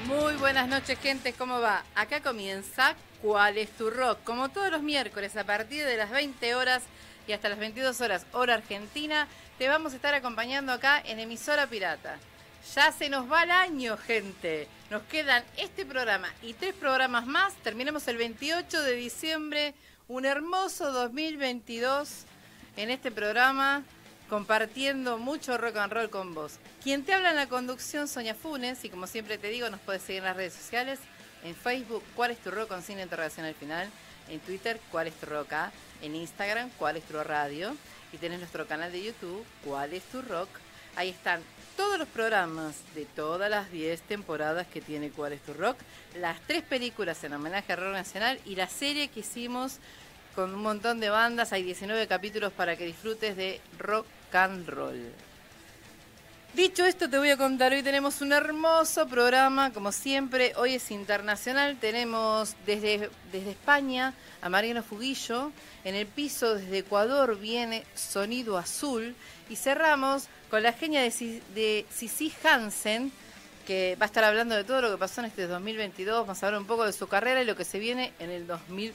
Muy buenas noches, gente, ¿cómo va? Acá comienza ¿Cuál es tu rock? Como todos los miércoles, a partir de las 20 horas y hasta las 22 horas, hora argentina, te vamos a estar acompañando acá en Emisora Pirata. Ya se nos va el año, gente. Nos quedan este programa y 3 programas más. Terminamos el 28 de diciembre, un hermoso 2022 en este programa, compartiendo mucho rock and roll con vos. Quien te habla en la conducción, Sonia Funes, y como siempre te digo, nos puedes seguir en las redes sociales, en Facebook, ¿Cuál es tu rock? Con signo de interrogación al final, en Twitter, ¿Cuál es tu rock? En Instagram, ¿Cuál es tu radio? Y tenés nuestro canal de YouTube, ¿Cuál es tu rock? Ahí están todos los programas de todas las 10 temporadas que tiene ¿Cuál es tu rock? Las 3 películas en homenaje a rock nacional y la serie que hicimos con un montón de bandas. Hay 19 capítulos para que disfrutes de rock and roll. Dicho esto, te voy a contar, hoy tenemos un hermoso programa, como siempre. Hoy es internacional, tenemos desde España a Mariano Fuguillo, en el piso desde Ecuador viene Sonido Azul, y cerramos con la genia de Sissi Hansen, que va a estar hablando de todo lo que pasó en este 2022, vamos a hablar un poco de su carrera y lo que se viene en el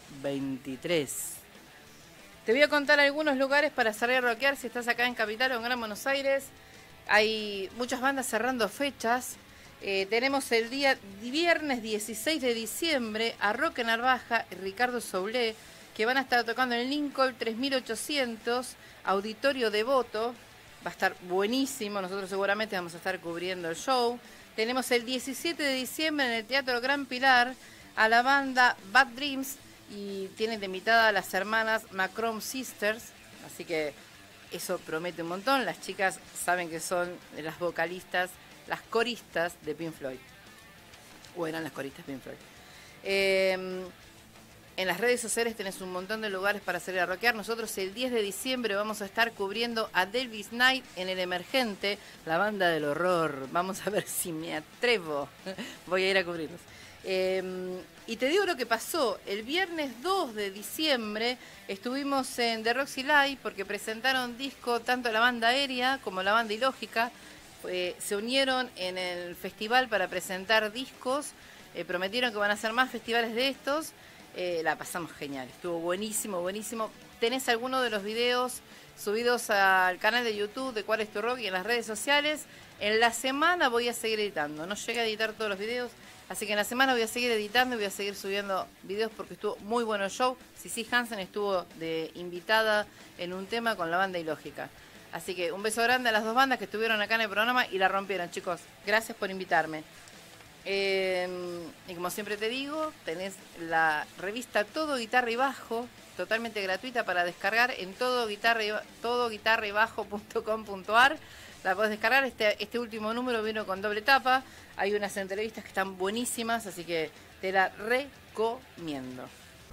2023. Te voy a contar algunos lugares para salir a rockear si estás acá en Capital o en Gran Buenos Aires. Hay muchas bandas cerrando fechas. Tenemos el día viernes 16 de diciembre a Roque Narvaja y Ricardo Soulé, que van a estar tocando en Lincoln 3800, Auditorio Devoto. Va a estar buenísimo, nosotros seguramente vamos a estar cubriendo el show. Tenemos el 17 de diciembre en el Teatro Gran Pilar a la banda Bad Dreams, y tienen de invitada a las hermanas Macron Sisters, así que eso promete un montón. Las chicas saben que son las vocalistas, las coristas de Pink Floyd, o eran las coristas de Pink Floyd. En las redes sociales tenés un montón de lugares para salir a rockear. Nosotros el 10 de diciembre vamos a estar cubriendo a Delvis Night en El Emergente, la banda del horror. Vamos a ver si me atrevo. Voy a ir a cubrirlos. Y te digo lo que pasó. El viernes 2 de diciembre estuvimos en The Roxy Live porque presentaron disco tanto la banda Aérea como la banda Ilógica. Se unieron en el festival para presentar discos. Prometieron que van a hacer más festivales de estos. La pasamos genial, estuvo buenísimo, buenísimo. Tenés algunos de los videos subidos al canal de YouTube de Cuál es tu rock y en las redes sociales. En la semana voy a seguir editando, no llegué a editar todos los videos, así que en la semana voy a seguir editando y voy a seguir subiendo videos porque estuvo muy bueno el show. Sissi Hansen estuvo de invitada en un tema con la banda Ilógica. Así que un beso grande a las dos bandas que estuvieron acá en el programa y la rompieron, chicos. Gracias por invitarme. Y como siempre te digo, tenés la revista Todo Guitarra y Bajo totalmente gratuita para descargar en todoguitarraybajo.com.ar. La podés descargar. Este último número vino con doble tapa. Hay unas entrevistas que están buenísimas, así que te la recomiendo.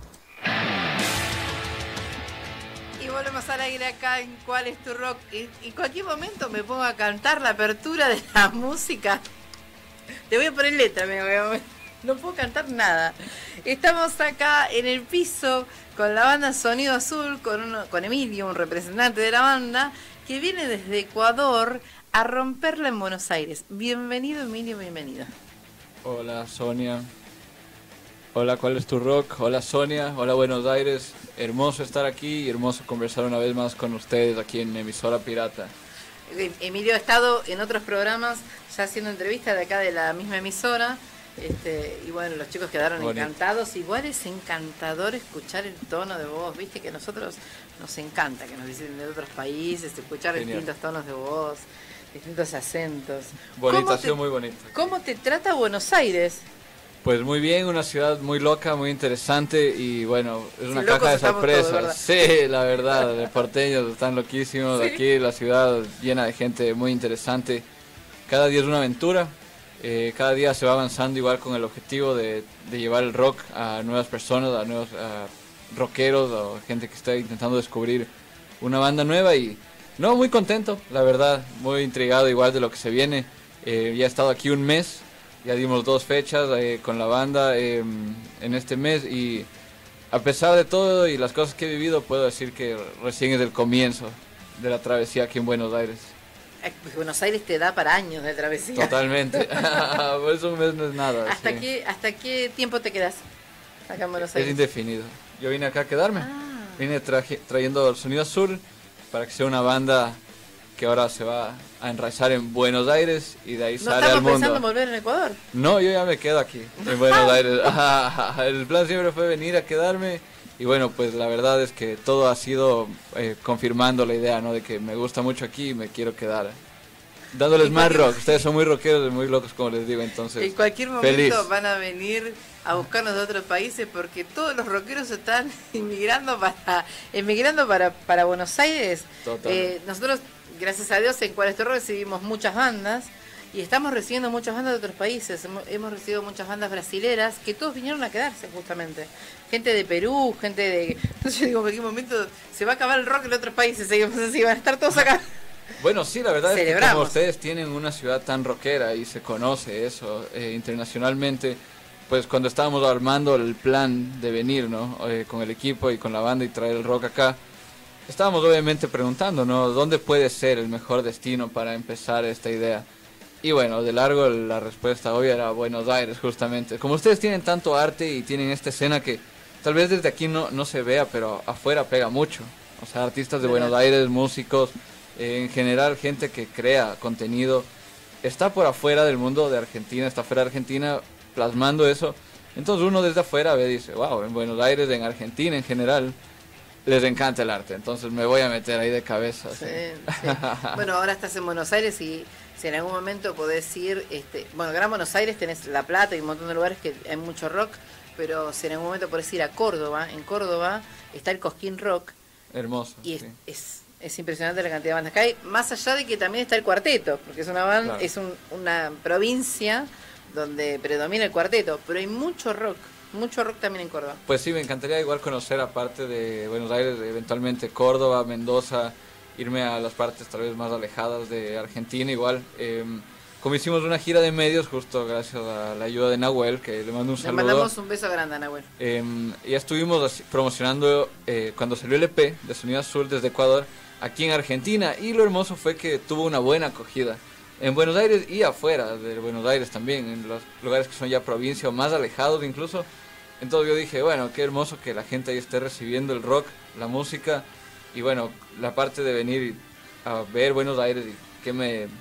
Y volvemos al aire acá en ¿Cuál es tu rock? Y en cualquier momento me pongo a cantar la apertura de la música. Te voy a poner letra, no puedo cantar nada. Estamos acá en el piso con la banda Sonido Azul, con Emilio, un representante de la banda, que viene desde Ecuador a romperla en Buenos Aires. Bienvenido, Emilio, bienvenido. Hola, Sonia. Hola, ¿cuál es tu rock? Hola, Sonia. Hola, Buenos Aires. Hermoso estar aquí y hermoso conversar una vez más con ustedes aquí en Emisora Pirata. Emilio ha estado en otros programas ya haciendo entrevistas de acá de la misma emisora, y bueno, los chicos quedaron encantados. Igual es encantador escuchar el tono de voz, viste que a nosotros nos encanta que nos dicen de otros países, escuchar distintos tonos de voz, distintos acentos. Bonita, muy bonita. ¿Cómo te trata Buenos Aires? Pues muy bien, una ciudad muy loca, muy interesante y bueno, es una caja de sorpresas. Sí, la verdad, los porteños están loquísimos. ¿Sí? Aquí la ciudad llena de gente muy interesante. Cada día es una aventura, cada día se va avanzando igual con el objetivo de llevar el rock a nuevas personas, a nuevos rockeros o gente que está intentando descubrir una banda nueva y no, muy contento, la verdad, muy intrigado igual de lo que se viene. Ya he estado aquí un mes. Ya dimos 2 fechas con la banda en este mes y a pesar de todo y las cosas que he vivido, puedo decir que recién es el comienzo de la travesía aquí en Buenos Aires. Buenos Aires te da para años de travesía. Totalmente. Por eso un mes no es nada. ¿Hasta qué tiempo te quedas acá en Buenos Aires? Es indefinido. Yo vine acá a quedarme. Vine trayendo el Sonido Azul para que sea una banda que ahora se va a enraizar en Buenos Aires y de ahí sale al mundo. ¿No pensando en volver en Ecuador? No, yo ya me quedo aquí, en Buenos Aires. El plan siempre fue venir a quedarme y bueno, pues la verdad es que todo ha sido confirmando la idea, ¿no? De que me gusta mucho aquí y me quiero quedar. Dándoles más rock. Ustedes son muy rockeros y muy locos, como les digo, entonces en cualquier momento van a venir a buscarnos de otros países porque todos los rockeros están emigrando para Buenos Aires. Nosotros, gracias a Dios, en Cuál es tu Rock recibimos muchas bandas y estamos recibiendo muchas bandas de otros países. Hemos recibido muchas bandas brasileras que todos vinieron a quedarse justamente. Gente de Perú, gente de... Entonces yo digo, en cualquier momento se va a acabar el rock en otros países, así van a estar todos acá. Bueno, sí, la verdad es que como ustedes tienen una ciudad tan rockera y se conoce eso internacionalmente, pues cuando estábamos armando el plan de venir, ¿no? Con el equipo y con la banda y traer el rock acá, estábamos obviamente preguntando, ¿no? ¿Dónde puede ser el mejor destino para empezar esta idea? Y bueno, de largo la respuesta obvia era Buenos Aires, justamente. Como ustedes tienen tanto arte y tienen esta escena que tal vez desde aquí no se vea, pero afuera pega mucho. O sea, artistas de Buenos Aires, músicos, en general gente que crea contenido, está por afuera del mundo de Argentina, está fuera de Argentina plasmando eso. Entonces uno desde afuera ve y dice, wow, en Buenos Aires, en Argentina en general, les encanta el arte, entonces me voy a meter ahí de cabeza. Sí. Bueno, ahora estás en Buenos Aires y si en algún momento podés ir, bueno, Gran Buenos Aires tenés La Plata y un montón de lugares que hay mucho rock, pero si en algún momento podés ir a Córdoba, en Córdoba está el Cosquín Rock. Hermoso. Y es impresionante la cantidad de bandas que hay, más allá de que también está el cuarteto, porque es una banda, claro, es una provincia donde predomina el cuarteto, pero hay mucho rock también en Córdoba. Pues sí, me encantaría igual conocer, aparte de Buenos Aires, eventualmente Córdoba, Mendoza, irme a las partes tal vez más alejadas de Argentina igual. Como hicimos una gira de medios, justo gracias a la ayuda de Nahuel, que le mando un saludo. Le mandamos un beso grande a Nahuel. Ya estuvimos promocionando cuando salió el EP de Sonido Azul desde Ecuador, aquí en Argentina, y lo hermoso fue que tuvo una buena acogida en Buenos Aires y afuera de Buenos Aires también, en los lugares que son ya provincia o más alejados incluso. Entonces yo dije, bueno, qué hermoso que la gente ahí esté recibiendo el rock, la música, y bueno, la parte de venir a ver Buenos Aires y qué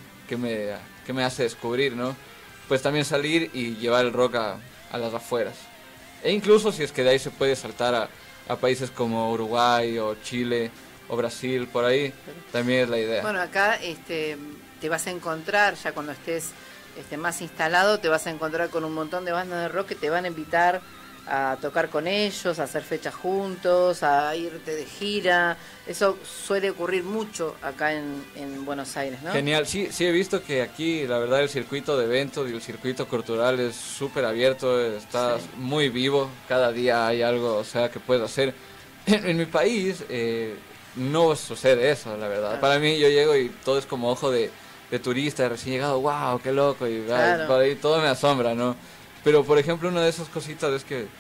me hace descubrir, ¿no? Pues también salir y llevar el rock a las afueras. E incluso si es que de ahí se puede saltar a países como Uruguay o Chile o Brasil, por ahí, también es la idea. Bueno, acá te vas a encontrar, ya cuando estés más instalado, te vas a encontrar con un montón de bandas de rock que te van a invitar a tocar con ellos, a hacer fechas juntos, a irte de gira. Eso suele ocurrir mucho acá en Buenos Aires, ¿no? Genial, sí he visto que aquí la verdad el circuito de eventos y el circuito cultural es súper abierto, está muy vivo, cada día hay algo, o sea, que puedes hacer. En mi país no sucede eso, la verdad. Claro. Para mí yo llego y todo es como ojo de turista, de recién llegado, wow, qué loco, y claro, por ahí todo me asombra, ¿no? Pero por ejemplo una de esas cositas es que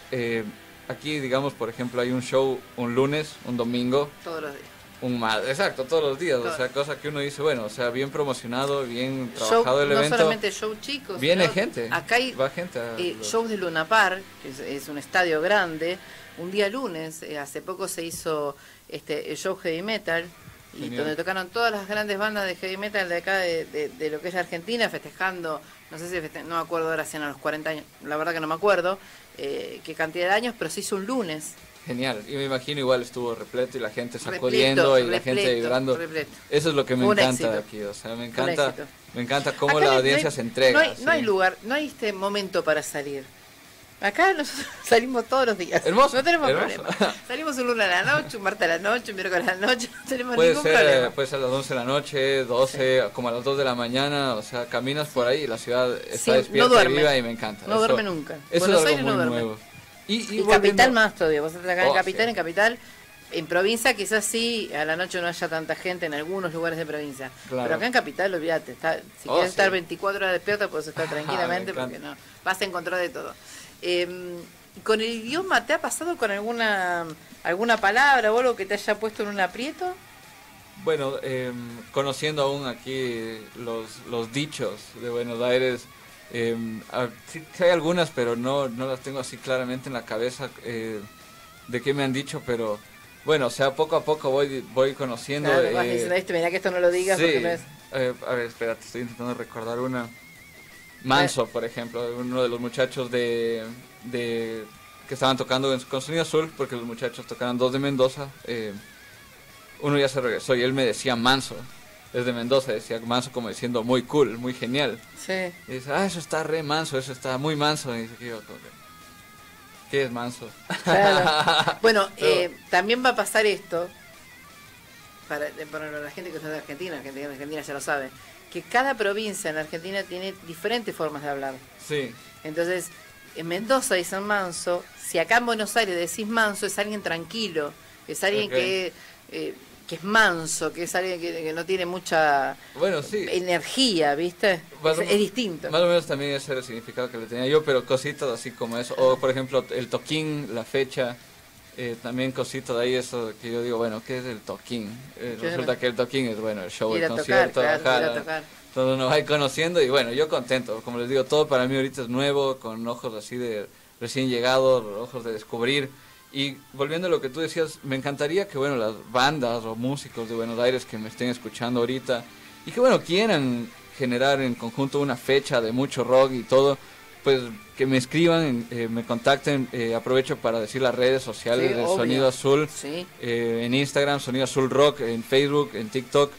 aquí, digamos, por ejemplo, hay un show un lunes, un domingo. Todos los días. Exacto, todos los días, o sea, cosa que uno dice, bueno, o sea, bien promocionado, bien trabajado el evento. No solamente show chicos. Viene gente. Acá va gente shows de Luna Park, que es un estadio grande, un día lunes, hace poco se hizo el show Heavy Metal, y genial, donde tocaron todas las grandes bandas de heavy metal de acá, de lo que es la Argentina, festejando, no sé si no me acuerdo ahora si eran los 40 años, la verdad que no me acuerdo qué cantidad de años, pero se hizo un lunes. Genial, y me imagino igual estuvo repleto y la gente sacudiendo y la gente vibrando. Repleto. Eso es lo que me encanta de aquí, o sea, me encanta cómo acá la audiencia se entrega. No hay lugar, no hay momento para salir. Acá nosotros salimos todos los días. Hermoso. No tenemos problema. Salimos un lunes a la noche, un martes a la noche, un miércoles a la noche, no tenemos ningún problema. Puede ser a las 11 de la noche, 12, como a las 2 de la mañana, o sea, caminas por ahí y la ciudad está despierta y viva y me encanta. No duerme nunca. Eso Buenos es algo muy nuevo. Y Capital más todavía, vos estás acá en Capital, en provincia quizás sí, a la noche no haya tanta gente en algunos lugares de provincia, claro, pero acá en Capital, olvídate, si quieres estar 24 horas despierta, puedes estar tranquilamente porque no vas a encontrar de todo. ¿Con el idioma te ha pasado con alguna palabra o algo que te haya puesto en un aprieto? Bueno, conociendo aún aquí los dichos de Buenos Aires, sí, sí hay algunas, pero no las tengo así claramente en la cabeza de qué me han dicho, pero bueno, o sea, poco a poco voy conociendo. Claro, vas diciendo esto, mira que esto no lo digas. Sí, porque no es... a ver, espérate, estoy intentando recordar una. Manso, por ejemplo, uno de los muchachos que estaban tocando con Sonido Azul, porque los muchachos tocaban dos de Mendoza. Uno ya se regresó y él me decía Manso, es de Mendoza, decía Manso como diciendo muy cool, muy genial. Sí. Y dice, eso está re manso, eso está muy manso. Y dice, ¿qué es manso? Claro. Bueno, también va a pasar esto, para la gente que está en Argentina ya lo sabe, que cada provincia en Argentina tiene diferentes formas de hablar. Sí. Entonces, en Mendoza dicen manso, si acá en Buenos Aires decís manso, es alguien tranquilo, es alguien que es manso, que es alguien que no tiene mucha energía, ¿viste? Es distinto. Más o menos también ese era el significado que le tenía yo, pero cositas así como eso. O, por ejemplo, el toquín, la fecha, también cositas de ahí, eso que yo digo, bueno, ¿qué es el toquín? Resulta que el toquín es, bueno, el show, el concierto, tocar. Todo uno va a ir conociendo y bueno, yo contento. Como les digo, todo para mí ahorita es nuevo, con ojos así de recién llegado, ojos de descubrir. Y volviendo a lo que tú decías, me encantaría que, bueno, las bandas o músicos de Buenos Aires que me estén escuchando ahorita y que, bueno, quieran generar en conjunto una fecha de mucho rock y todo, pues que me escriban, me contacten. Aprovecho para decir las redes sociales de Sonido Azul, en Instagram, Sonido Azul Rock, en Facebook, en TikTok.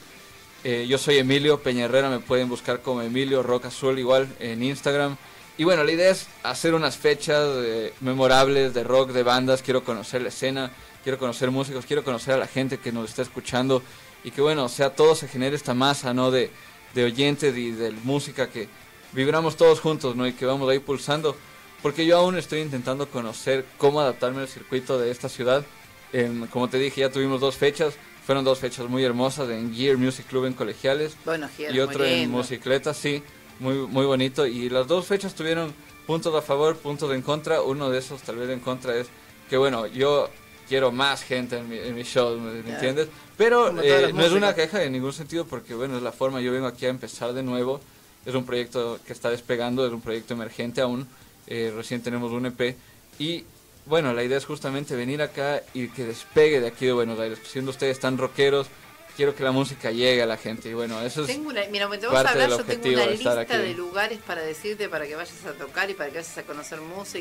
Yo soy Emilio Peña Herrera, me pueden buscar como Emilio Rock Azul igual en Instagram. Y bueno, la idea es hacer unas fechas memorables de rock, de bandas. Quiero conocer la escena, quiero conocer músicos, quiero conocer a la gente que nos está escuchando. Y que bueno, o sea, todo se genere esta masa, ¿no? De oyentes y de música que vibramos todos juntos, ¿no? Y que vamos ahí pulsando. Porque yo aún estoy intentando conocer cómo adaptarme al circuito de esta ciudad. Como te dije, ya tuvimos 2 fechas. Fueron 2 fechas muy hermosas en Gear Music Club en Colegiales. Bueno, y otro en Motocicleta, sí. Muy bonito, y las 2 fechas tuvieron puntos a favor, puntos en contra. Uno de esos tal vez en contra es que bueno, yo quiero más gente en mi show, ¿me entiendes? Pero no es una queja en ningún sentido, porque bueno, es la forma. Yo vengo aquí a empezar de nuevo, es un proyecto que está despegando, es un proyecto emergente aún, recién tenemos un EP, y bueno, la idea es justamente venir acá y que despegue de aquí de Buenos Aires. Siendo ustedes tan rockeros, quiero que la música llegue a la gente, y bueno, eso es mira, te vas a hablar, yo tengo una lista de lugares para decirte, para que vayas a tocar y para que vayas a conocer música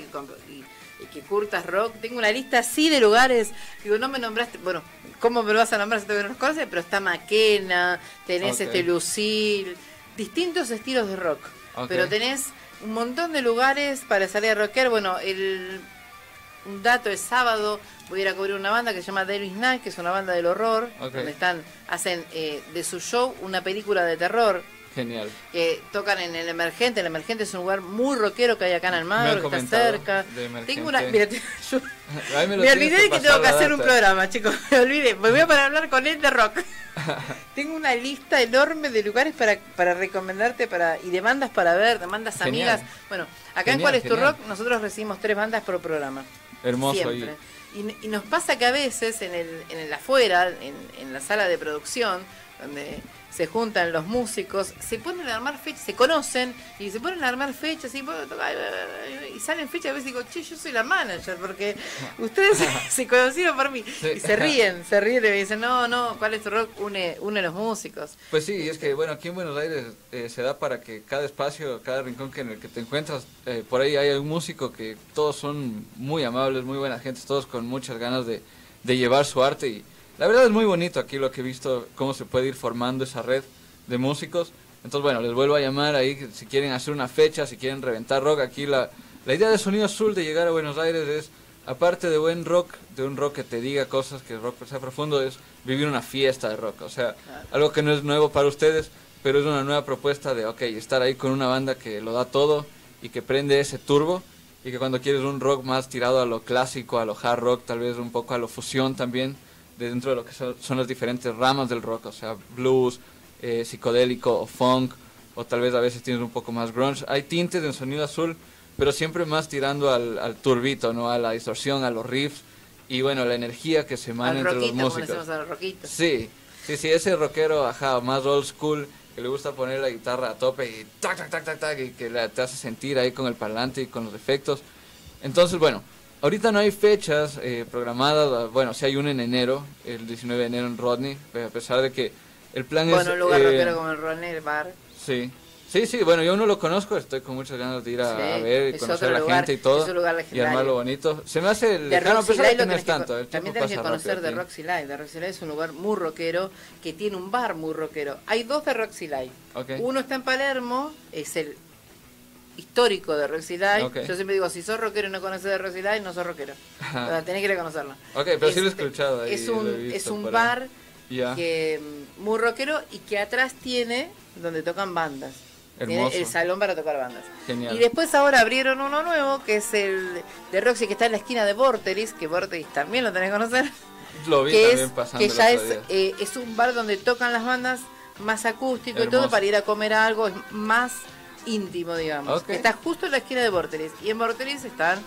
y que curtas rock. Tengo una lista así de lugares. Digo, no me nombraste, bueno, ¿cómo me lo vas a nombrar si todavía no los conoces? Pero está Maquena, tenés Lucille, distintos estilos de rock, pero tenés un montón de lugares para salir a rockear. Bueno, un dato, el sábado voy a ir a cubrir una banda que se llama Davis Night, que es una banda del horror, donde hacen de su show una película de terror. Genial. Que tocan en el Emergente. El Emergente es un lugar muy rockero que hay acá en Almagro, que está cerca. Tengo una, mira, me olvidé de que tengo que hacer un programa, chicos. Me olvidé. Me voy a parar a hablar con él de rock. Tengo una lista enorme de lugares para recomendarte y de bandas para ver, de bandas amigas. Bueno, acá en ¿Cuál es tu rock? Nosotros recibimos 3 bandas por programa. Hermoso. Siempre. Y nos pasa que a veces en el afuera, en la sala de producción, donde se juntan los músicos, se ponen a armar fechas, se conocen y se ponen a armar fechas y y salen fechas. A veces digo, che, yo soy la manager porque ustedes se conocieron por mí. Sí. Y se ríen y me dicen, no, ¿Cuál es tu rock? Une a los músicos. Pues sí, es que bueno, aquí en Buenos Aires se da para que cada espacio, cada rincón en el que te encuentras, por ahí hay un músico que todos son muy amables, muy buena gente, todos con muchas ganas de llevar su arte. Y la verdad es muy bonito aquí lo que he visto, cómo se puede ir formando esa red de músicos. Entonces bueno, les vuelvo a llamar ahí si quieren hacer una fecha, si quieren reventar rock. Aquí la idea de Sonido Azul de llegar a Buenos Aires es, aparte de buen rock, de un rock que te diga cosas, que el rock sea profundo, es vivir una fiesta de rock. O sea, algo que no es nuevo para ustedes, pero es una nueva propuesta de, estar ahí con una banda que lo da todo y que prende ese turbo, y que cuando quieres un rock más tirado a lo clásico, a lo hard rock, tal vez un poco a lo fusión también, dentro de lo que son las diferentes ramas del rock, o sea, blues, psicodélico o funk, o tal vez a veces tienes un poco más grunge. Hay tintes en Sonido Azul, pero siempre más tirando al turbito, ¿no? A la distorsión, a los riffs, y bueno, la energía que se emana entre los músicos. Al rockito. Sí, Sí, ese rockero, ajá, más old school, que le gusta poner la guitarra a tope y tac, tac, tac, tac, tac, y que te hace sentir ahí con el parlante y con los efectos. Entonces, bueno, ahorita no hay fechas programadas, bueno, sí hay una en enero, el 19 de enero en Rodney, a pesar de que el plan bueno, un lugar rockero como el Rodney, el bar. Sí. Sí, bueno, yo no lo conozco, estoy con muchas ganas de ir a ver y conocer a la gente y todo, y armarlo bonito. Se me hace lejano, a pesar de que no es tanto. También tenés que conocer de Roxy Live. De Roxy Live es un lugar muy rockero, que tiene un bar muy rockero. Hay dos de Roxy Live. Okay. Uno está en Palermo, es el histórico de Roxy Live. Okay. Yo siempre digo, si sos rockero y no conoces de Roxy Live, no sos rockero. Tenés que ir a conocerlo. Ok, pero sí lo he escuchado ahí. Es un bar que muy rockero y que atrás tiene donde tocan bandas. Hermoso. Tiene el salón para tocar bandas. Genial. Y después ahora abrieron uno nuevo, que es el de Roxy, que está en la esquina de Vorteris, que Vorteris también lo tenés que conocer. Lo vi que también pasando. Que ya es un bar donde tocan las bandas más acústico. Hermoso. Y todo para ir a comer algo, es más íntimo, digamos. Okay. Está justo en la esquina de Vorteris. Y en Vorteris están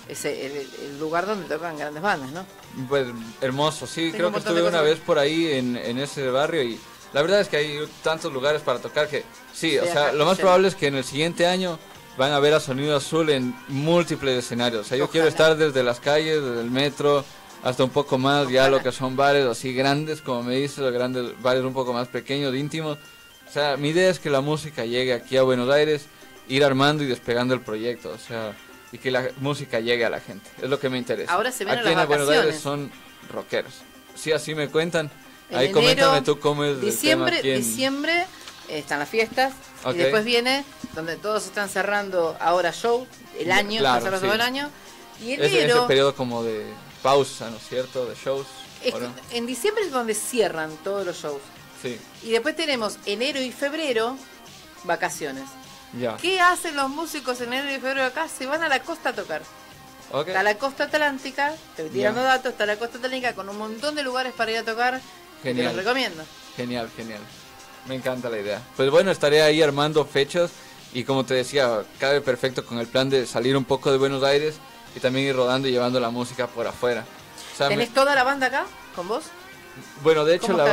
el lugar donde tocan grandes bandas, ¿no? Pues hermoso, sí, creo que estuve una vez por ahí en ese barrio y la verdad es que hay tantos lugares para tocar que sí, o sea, lo más probable es que en el siguiente año van a ver a Sonido Azul en múltiples escenarios. O sea, yo quiero estar desde las calles, desde el metro, hasta un poco más, ya lo que son bares así grandes, como me dices, los grandes bares un poco más pequeños, íntimos. O sea, mi idea es que la música llegue aquí a Buenos Aires, ir armando y despegando el proyecto, o sea, y que la música llegue a la gente. Es lo que me interesa. Ahora se vienen aquí las vacaciones. Buenos Aires son rockeros. Sí, así me cuentan. Ahí enero, coméntame tú cómo es diciembre, el tema diciembre están las fiestas, okay. Y después viene donde todos están cerrando ahora show, el año, claro, están cerrando el año. Y enero, es el periodo como de pausa, ¿no es cierto? De shows. No? En diciembre es donde cierran todos los shows. Sí. Y después tenemos enero y febrero, vacaciones. Ya. ¿Qué hacen los músicos en enero y febrero acá? Se van a la costa a tocar. Okay. Está la costa atlántica, te estoy tirando datos, está la costa atlántica con un montón de lugares para ir a tocar. Genial. Te los recomiendo. Genial. Me encanta la idea. Pues bueno, estaré ahí armando fechas y como te decía, cabe perfecto con el plan de salir un poco de Buenos Aires y también ir rodando y llevando la música por afuera. O sea, ¿tenés toda la banda acá con vos? Bueno, de hecho la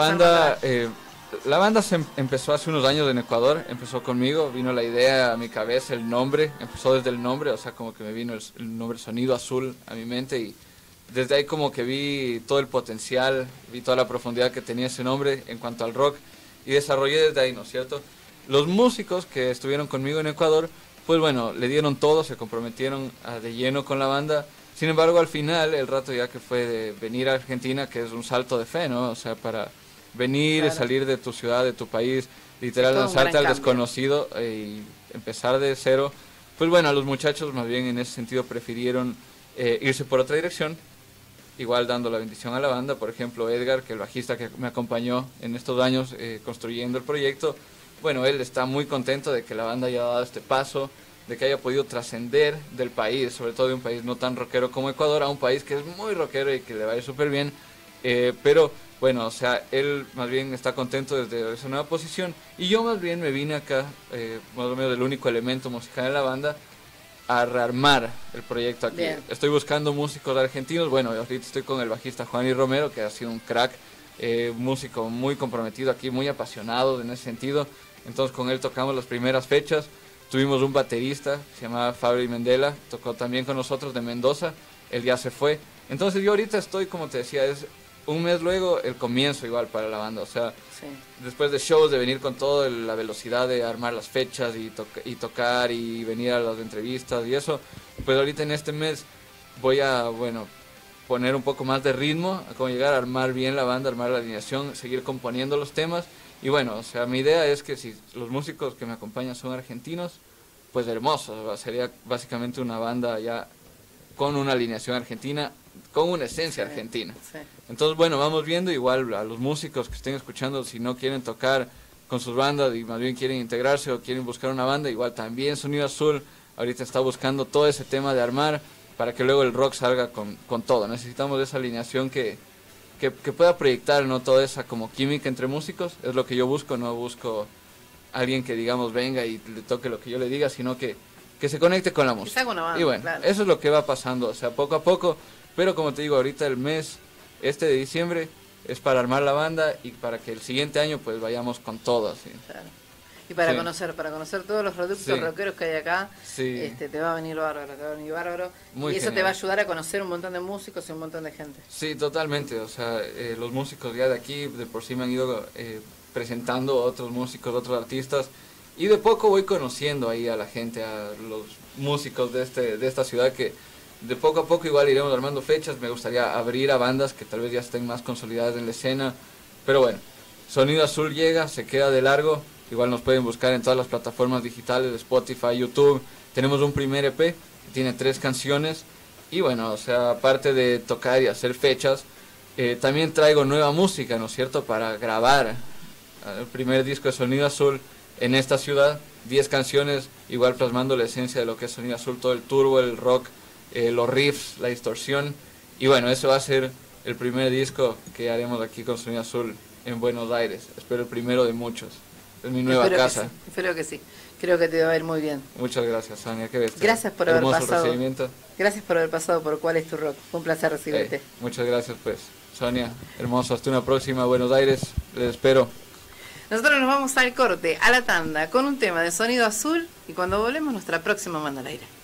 banda se empezó hace unos años en Ecuador, empezó conmigo, vino la idea a mi cabeza, el nombre, empezó desde el nombre, o sea, como que me vino el nombre Sonido Azul a mi mente y desde ahí como que vi todo el potencial, vi toda la profundidad que tenía ese nombre en cuanto al rock y desarrollé desde ahí, ¿no es cierto? Los músicos que estuvieron conmigo en Ecuador, pues bueno, le dieron todo, se comprometieron de lleno con la banda. Sin embargo, al final, el rato ya que fue de venir a Argentina, que es un salto de fe, ¿no? O sea, para venir y salir de tu ciudad, de tu país, literal lanzarte al desconocido y empezar de cero. Pues bueno, los muchachos más bien en ese sentido prefirieron irse por otra dirección, igual dando la bendición a la banda. Por ejemplo, Edgar, que el bajista que me acompañó en estos años construyendo el proyecto, bueno, él está muy contento de que la banda haya dado este paso, de que haya podido trascender del país, sobre todo de un país no tan rockero como Ecuador, a un país que es muy rockero y que le va a ir súper bien, pero bueno, o sea, él más bien está contento desde esa nueva posición, y yo más bien me vine acá, más o menos del único elemento musical en la banda, a rearmar el proyecto aquí. Bien. Estoy buscando músicos argentinos, bueno, ahorita estoy con el bajista Juan Romero, que ha sido un crack, músico muy comprometido aquí, muy apasionado en ese sentido, entonces con él tocamos las primeras fechas. Tuvimos un baterista, se llamaba Fabri Mendela, tocó también con nosotros de Mendoza, él ya se fue. Entonces yo ahorita estoy, como te decía, es un mes luego el comienzo igual para la banda. O sea, sí. Después de shows, de venir con toda la velocidad de armar las fechas y tocar y venir a las entrevistas y eso, pues ahorita en este mes voy a, bueno, poner un poco más de ritmo, a cómo llegar a armar bien la banda, armar la alineación, seguir componiendo los temas. Y bueno, o sea, mi idea es que si los músicos que me acompañan son argentinos, pues hermoso, sería básicamente una banda ya con una alineación argentina, con una esencia argentina. Sí. Entonces, bueno, vamos viendo igual a los músicos que estén escuchando, si no quieren tocar con sus bandas y más bien quieren integrarse o quieren buscar una banda, igual también Sonido Azul ahorita está buscando todo ese tema de armar para que luego el rock salga con todo. Necesitamos esa alineación que pueda proyectar, ¿no? Toda esa como química entre músicos, es lo que yo busco, no busco alguien que digamos venga y le toque lo que yo le diga, sino que se conecte con la música. Banda, y bueno, claro. Eso es lo que va pasando, o sea, poco a poco, pero como te digo, ahorita el mes de diciembre es para armar la banda y para que el siguiente año pues vayamos con todo, así. Claro. Y para conocer todos los productos rockeros que hay acá, te va a venir bárbaro, Muy y eso genial. te va a ayudar a conocer un montón de músicos y un montón de gente. Sí, totalmente, o sea, los músicos ya de aquí de por sí me han ido presentando otros músicos, otros artistas, y de poco voy conociendo ahí a la gente, a los músicos de esta ciudad, que de poco a poco igual iremos armando fechas. Me gustaría abrir a bandas que tal vez ya estén más consolidadas en la escena, pero bueno, Sonido Azul llega, se queda de largo. Igual nos pueden buscar en todas las plataformas digitales, Spotify, YouTube. Tenemos un primer EP que tiene 3 canciones. Y bueno, o sea, aparte de tocar y hacer fechas, también traigo nueva música, ¿no es cierto?, para grabar el primer disco de Sonido Azul en esta ciudad. 10 canciones, igual plasmando la esencia de lo que es Sonido Azul, todo el turbo, el rock, los riffs, la distorsión. Y bueno, eso va a ser el primer disco que haremos aquí con Sonido Azul en Buenos Aires. Espero el primero de muchos. Es mi nueva casa. Espero que sí. Creo que te va a ir muy bien. Muchas gracias, Sonia. Qué bestia. Gracias por haber pasado. Recibimiento. Gracias por haber pasado por ¿Cuál es tu rock? Fue un placer recibirte. Muchas gracias, pues. Sonia, hermoso. Hasta una próxima. Buenos Aires. Les espero. Nosotros nos vamos al corte, a la tanda, con un tema de Sonido Azul, y cuando volvemos nuestra próxima Manda al Aire.